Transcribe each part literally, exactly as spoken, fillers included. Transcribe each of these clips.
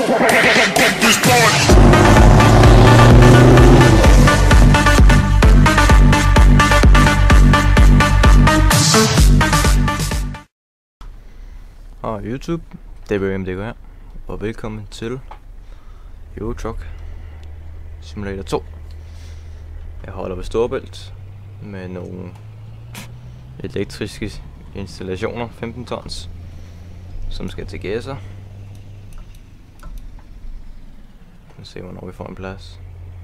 Og YouTube, D B M D K her, og velkommen til Euro Truck Simulator to. Jeg holder ved Storebælt med nogle elektriske installationer, femten tons, som skal til Gæsser. Lad os se, hvornår vi får en plads.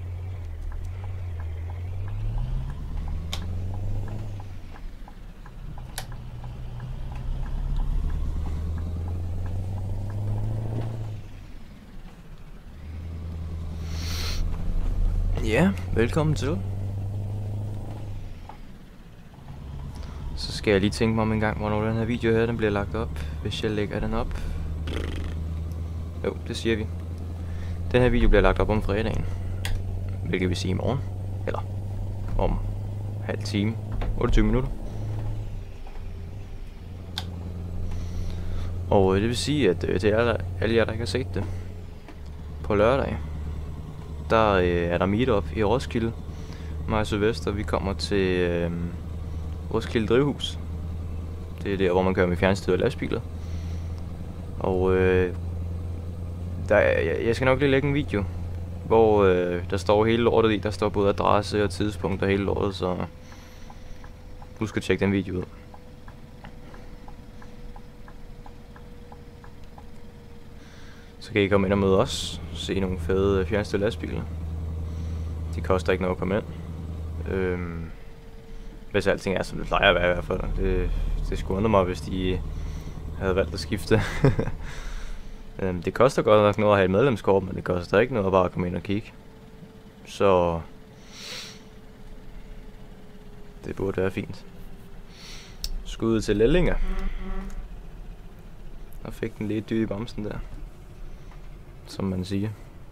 Ja, velkommen til. Så skal jeg lige tænke mig om en gang, hvornår den her video her, den bliver lagt op. Hvis jeg lægger den op. Jo, det siger vi. Den her video bliver lagt op om fredagen. Hvilket vil sige i morgen. Eller om halv time. otteogtyve minutter. Og det vil sige, at øh, til alle, alle jer, der ikke har set det, på lørdag, der øh, er der meetup i Roskilde. Mig og Sylvester, vi kommer til øh, Roskilde Drivhus. Det er der, hvor man kører med fjernstyrede lastbiler. Og øh, der, jeg, jeg skal nok lige lægge en video, hvor øh, der står hele lortet i. Der står både adresse og tidspunkt og hele lortet, så husk at tjekke den video ud. Så kan I komme ind og møde os, se nogle fede fjernstyrede lastbiler. De koster ikke noget at komme ind. Øhm, hvis alting er, som det plejer at være i hvert fald. Det, det skulle undre mig, hvis de havde valgt at skifte. øhm, det koster godt nok noget at have et medlemskort, men det koster ikke noget at bare komme ind og kigge. Så det burde være fint. Skud til Lellinge. Og fik den lidt dyr i bamsen der, som man siger.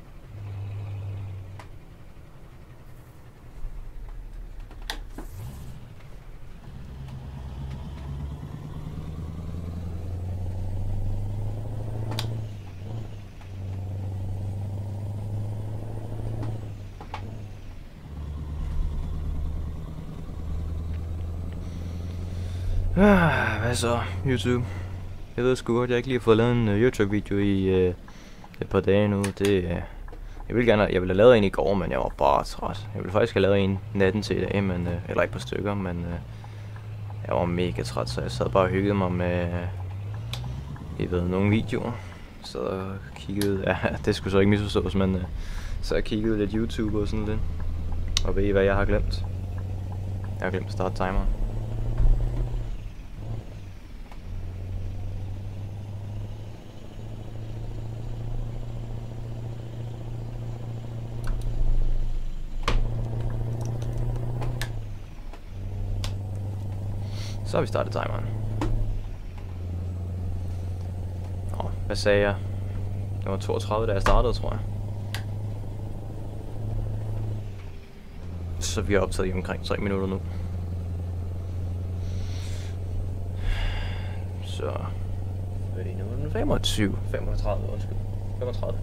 Ah, hvad så, YouTube? Jeg ved sgu godt, jeg ikke lige har fået lavet en uh, YouTube-video i uh, et par dage nu. Det, uh, jeg ville gerne, jeg ville have lavet en i går, men jeg var bare træt. Jeg ville faktisk have lavet en natten til i dag, men, uh, eller ikke på stykker, men uh, jeg var mega træt, så jeg sad bare og hyggede mig med, uh, I ved, nogle videoer. Så kiggede, ja, det skulle så ikke misforstås, men uh, så jeg kiggede lidt YouTube og sådan lidt. Og ved I, hvad jeg har glemt? Jeg har glemt at starte timeren. Så har vi startet timeren. Nå, hvad sagde jeg? Det var toogtredive, da jeg startede, tror jeg. Så vi har optaget i omkring tre minutter nu. Så hvad er det nu? Den femogtyve, femogtredive, undskyld. femogtredive.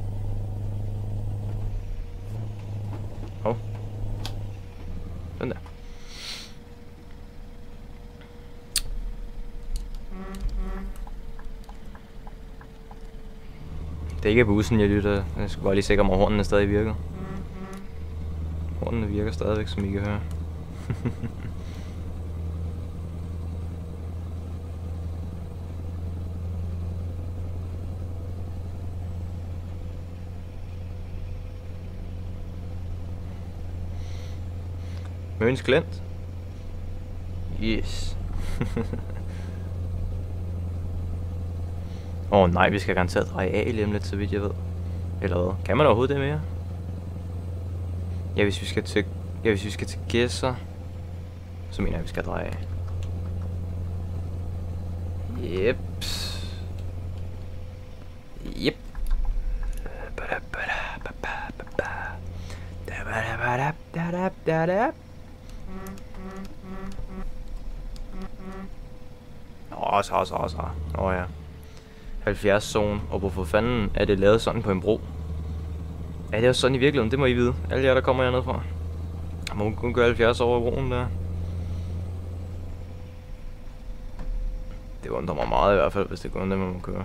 Hov. Den der. Det er ikke bussen, jeg lytter. Jeg skal bare lige sikre mig, at hornene stadig virker. Hornene virker stadigvæk, som I kan høre. Møns Klint. Yes. Åh oh, nej, vi skal garanteret dreje af lige om lidt, så vidt jeg ved. Eller hvad? Kan man overhovedet det mere? Ja, hvis vi skal til, ja, hvis vi skal til Gæsser, så mener jeg, at vi skal dreje af. Yep. Yep. Åh, så, så, så. Åh ja. halvfjerds zone, og hvorfor fanden er det lavet sådan på en bro? Er det også sådan i virkeligheden? Det må I vide. Alle jer, der kommer hernede fra. Må hun kun gøre halvfjerds over broen der? Det undrer mig meget i hvert fald, hvis det kun er det, man må køre.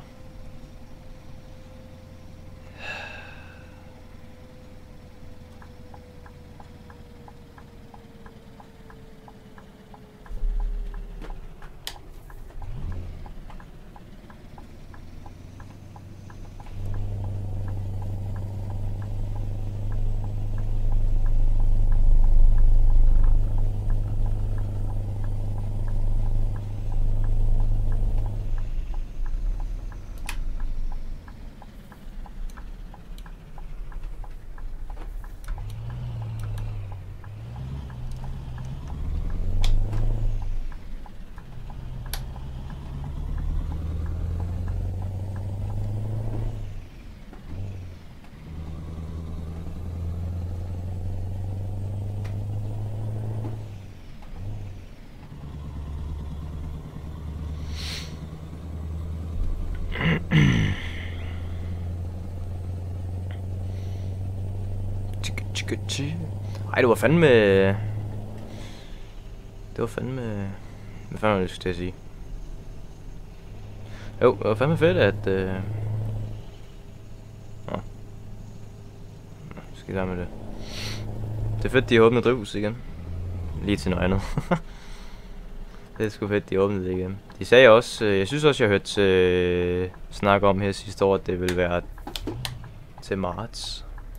Ej, det var fandme... Det var fandme... Hvad fanden var det, jeg skulle til at sige? Jo, det var fandme fedt, at... Øh... Nå. Nå, skal jeg med det. Det er fedt, de har åbnet drivhuset igen. Lige til noget andet. Det er sgu fedt, de åbnede det igen. De sagde også... Øh, jeg synes også, jeg hørte øh, snakke om her sidste år, at det ville være til marts.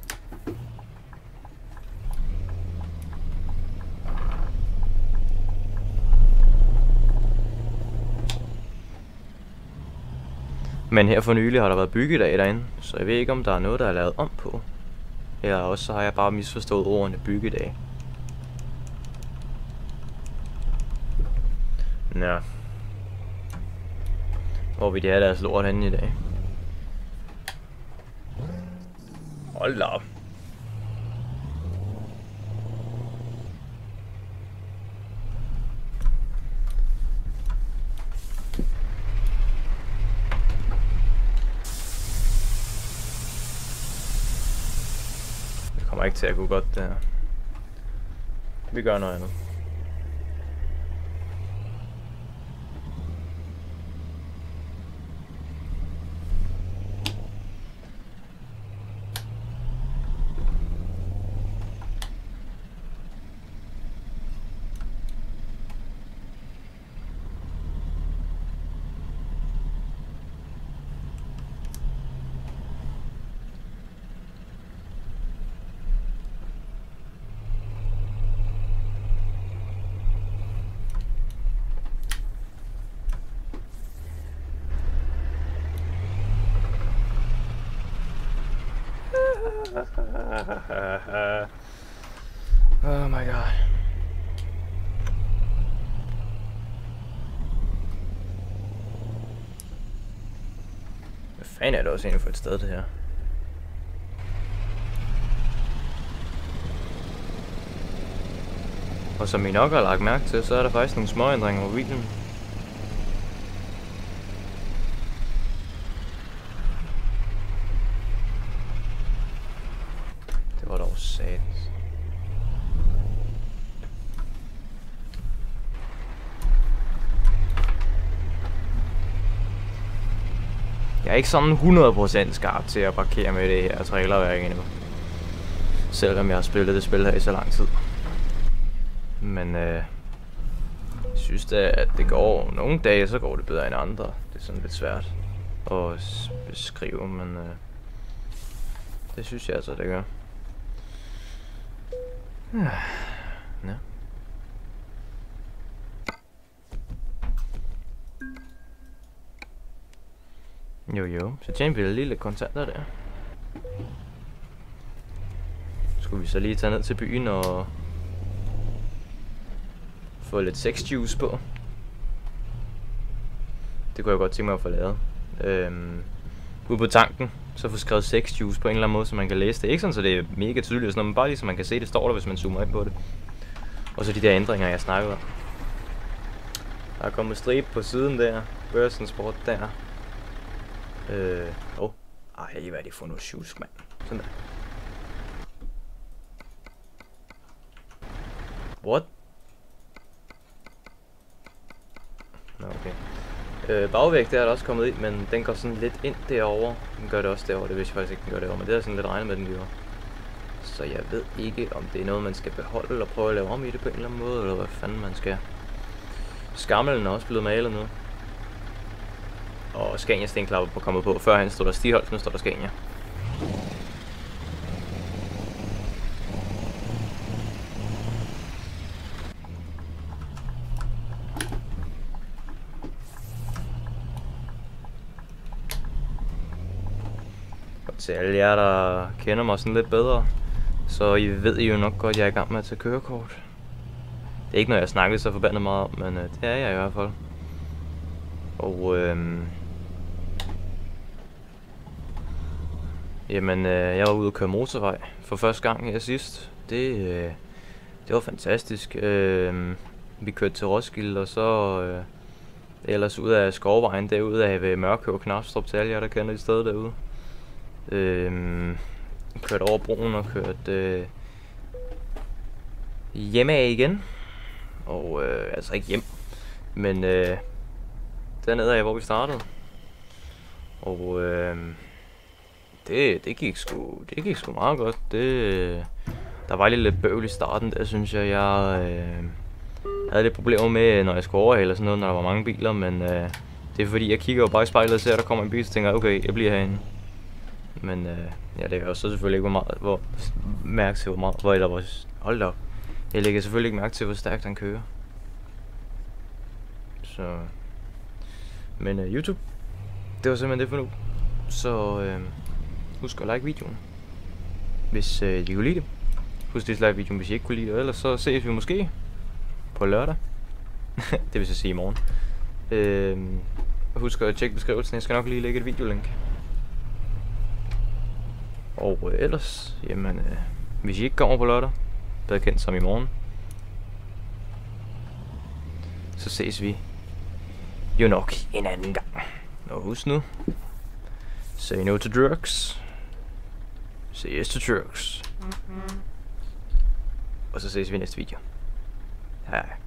Men her for nylig har der været byggedag derinde, så jeg ved ikke, om der er noget, der er lavet om på. Eller også så har jeg bare misforstået ordene byggedag. Nå. Hvor vil de have deres lort henne i dag? Hold da op. Kommer ikke til at gå godt det her. Vi gør noget andet. Oh my god. Hvad fanden er det også egentlig for et sted, det her? Og som I nok har lagt mærke til, så er der faktisk nogle små ændringer på bilen. Det var dog satans. Jeg er ikke sådan hundrede procent skarp til at parkere med det her trailerværk endnu. Selvom jeg har spillet det spil her i så lang tid. Men øh, jeg synes da, at det går nogle dage, så går det bedre end andre. Det er sådan lidt svært at beskrive, men øh, det synes jeg altså, det gør. Ja. Jo jo, så tjener vi lige lidt kontanter der. Skulle vi så lige tage ned til byen og få lidt sexjuice på. Det kunne jeg godt tænke mig at få lavet. Øhm, ude på tanken, så få skrevet sexjuice på en eller anden måde, så man kan læse det. Ikke sådan, så det er mega tydeligt, sådan, men bare lige så man kan se, det står der, hvis man zoomer ind på det. Og så de der ændringer, jeg snakkede om. Der er kommet stribe på siden der. Børsen Sport der. Øh, åh. Oh. Ej, hvad er det for noget tjusk, mand? Sådan der. What? Nå, okay. Øh, bagvæg, der er der også kommet i, men den går sådan lidt ind derovre. Den gør det også derovre, det vidste jeg faktisk ikke, den gør derovre, men det er sådan lidt regnet med, den gjorde. Så jeg ved ikke, om det er noget, man skal beholde, eller prøve at lave om i det på en eller anden måde, eller hvad fanden man skal. Skammelen er også blevet malet nu. Og Scania stenklapper på kommet på. Førhen stod der Stiholdt, nu står der Scania. Til alle jer, der kender mig sådan lidt bedre, så I ved jo nok godt, at jeg er i gang med at tage kørekort. Det er ikke noget, jeg snakker så forbandet meget om, men øh, det er jeg i hvert fald. Og øh, jamen, øh, jeg var ude at køre motorvej for første gang her sidst. Det, øh, det var fantastisk. Øh, vi kørte til Roskilde, og så øh, ellers ud af Skovvejen derude af ved Mørkøv og Knabstrup, til alle jer, der kender de steder derude. Øh, kørte over broen og kørte øh, hjemme af igen. Og øh, altså ikke hjem, men øh, dernede af, hvor vi startede. Og øh, det, det gik sgu, det gik sgu meget godt. Det, der var lige lidt bøvl i starten, der synes jeg. Jeg øh, havde lidt problemer med, når jeg skulle overhale og sådan noget, når der var mange biler. Men øh, det er fordi, jeg kigger jo bare i spejlet og ser, at der kommer en bil, så tænker jeg, okay, jeg bliver herinde. Men øh, ja, det er jo så selvfølgelig ikke, hvor meget, hvor mærke til, hvor meget, hvor der var, hold da op. Jeg lægger selvfølgelig ikke mærke til, hvor stærkt han kører. Så, men øh, YouTube, det var simpelthen det for nu. Så øh, husk at like videoen, hvis øh, I kunne lide det. Husk at dislike videoen, hvis I ikke kunne lide det. Ellers så ses vi måske på lørdag. Det vil så sige i morgen. Øh, husk at tjekke beskrivelsen, jeg skal nok lige lægge et videolink. Og øh, ellers, jamen, øh, hvis I ikke kommer på lørdag, bedre kendt som i morgen, så ses vi jo nok en anden gang. Og husk nu, say no to drugs, say yes to drugs. Og så ses vi i næste video. Hej.